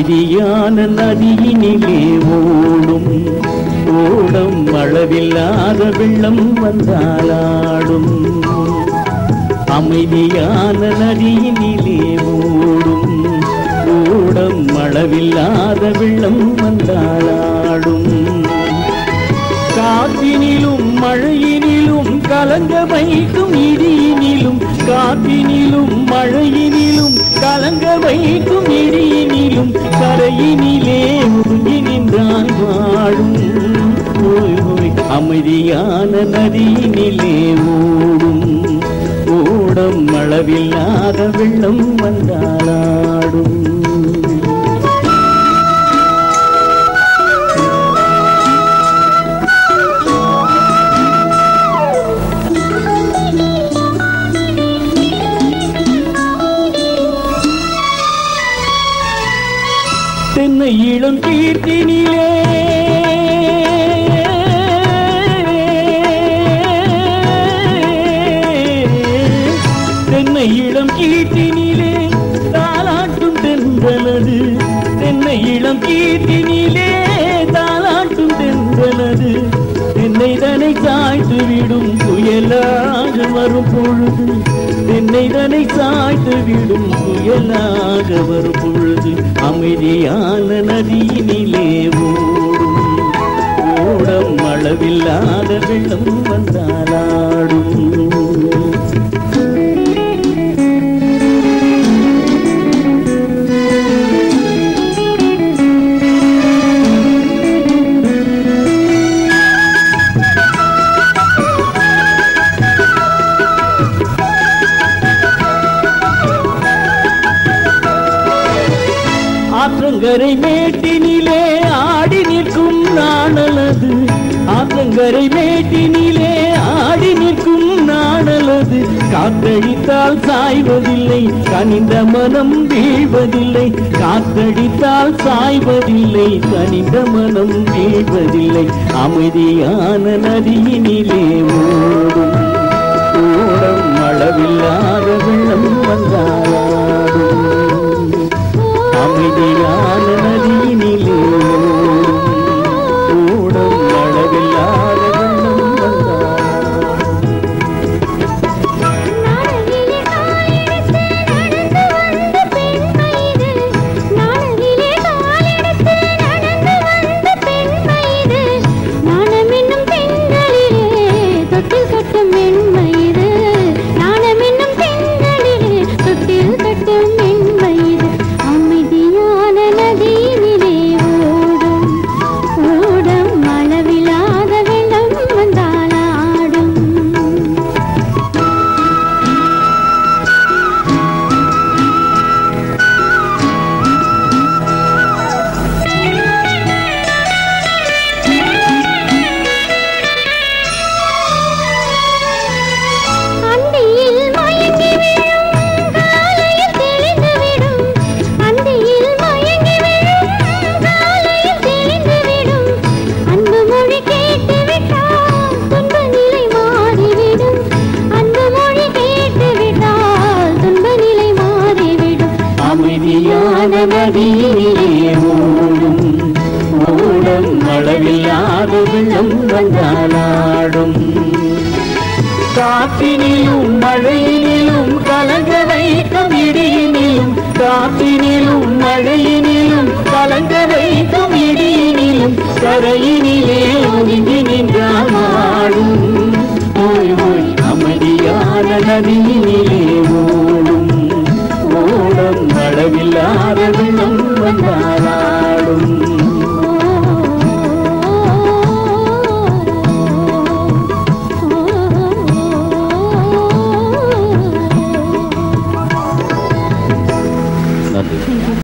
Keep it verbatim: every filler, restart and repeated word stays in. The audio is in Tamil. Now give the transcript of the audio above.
அமைதியான நதியினிலே ஓடும் ஓடம் அளவில்லாத வெள்ளம் வந்தாலாடும். அமைதியான நதியினிலே ஓடும் ஓடம் அளவில்லாத வெள்ளம் வந்தாலாடும். காற்றினிலும் மழையினிலும் கலங்க வைக்கும் இடியினிலும் காற்றினிலும் மழையினிலும் கலங்க வைக்கும் இடியினிலும் கரையினிலே ஒதுங்கி நின்றால் வாழும். ஓய் ஓய் அமைதியான நதியினிலே ஓடும் ஓடம் அளவில்லாத வெள்ளம் வந்தாலாடும். தென்னை இளம் கீர்த்தினிலே தென்னை இளம் கீர்த்தினிலே தாலாட்டும் தென்றலது. தென்னை இளம் கீர்த்தினிலே தாலாட்டும் தென்றலது. தென்னை தனை சாய்த்து விடும் புயலாக வரும் பொழுது. தென்னை தனை சாய்த்து விடும் புயலாக வரும் பொழுது. அமைதியான நதியினிலே ஓடும் ஓடம் அளவில்லாத வெள்ளம் வந்தாலாடும். ஆற்றங்கரை மேட்டினிலே ஆடி நிற்கும் நாணலது. ஆற்றங்கரை மேட்டினிலே ஆடி நிற்கும் நாணலது. காத்தடித்தால் சாய்வதில்லை கனிந்த மனம் வீழ்வதில்லை. காத்தடித்தால் சாய்வதில்லை கனிந்த மனம் வீழ்வதில்லை. அமைதியான நதியினிலே ஓடும் ஓடம் அளவில்லாத வெள்ளம் வந்தாலாடும். அமைதியான நதியினிலே ஓடம் அளவில்லாத வெள்ளம் வந்தாலாடும். நதியினிலே ஓடும் ஓடம் அளவில்லாத வெள்ளம் வந்தாலாடும். காற்றினிலும் மழையினிலும் கலங்க வைக்கும் இடியினிலும் காற்றினிலும் மழையினிலும் கலங்க வைக்கும் இடியினிலும் கரையினிலே ஒதுங்கி நின்றால் வாழும். ஓய் ஓய் அமைதியான நதியினிலே